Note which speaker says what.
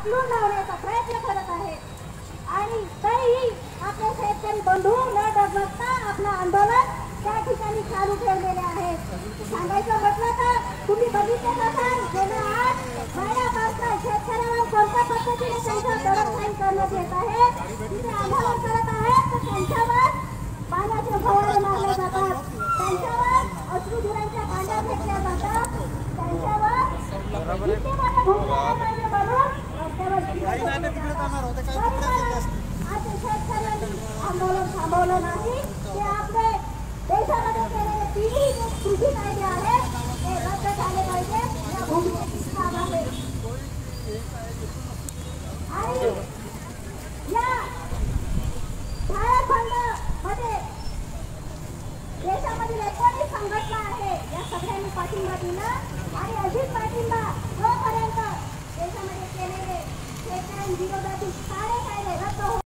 Speaker 1: हाकलून लावण्याचा प्रयत्न करत आहेत आणि तरीही आपले शेतकरी बंधू न डगमगता आपलं आंदोलन त्या ठिकाणी चालू ठेवलेले आहेत। सांगायचं म्हटलं तर तुम्ही बघितलं असाल गेल्या 8 महिन्यापासून शेतकऱ्यांवर कोणत्या पद्धतीने त्यांचा दडपशाही करण्यात येत आहे, तिथे आंदोलन करत आहेत तर त्यांच्यावर पाण्याचे फवारे मारले जातात, त्यांच्यावर अश्रुधुरांच्या कांड्या फेकल्या जातात, त्यांच्यावर इतके मोठे भूमिका बनवून आज शेतकऱ्यांनी आंदोलन थांबवलं नाही। ते आपले देशामध्ये केलेले तिन्ही कृषी कायदे आहेत ते रद्द झाले पाहिजे या भूमिकेची काम आहे। आणि या झारखंडमध्ये देशामधील 19 संघटना आहे, या सगळ्यांनी पाठिंबा दिला आणि अधिक पाठिंबा जोपर्यंत देशामध्ये केलेले शेतकऱ्यांविरोधातील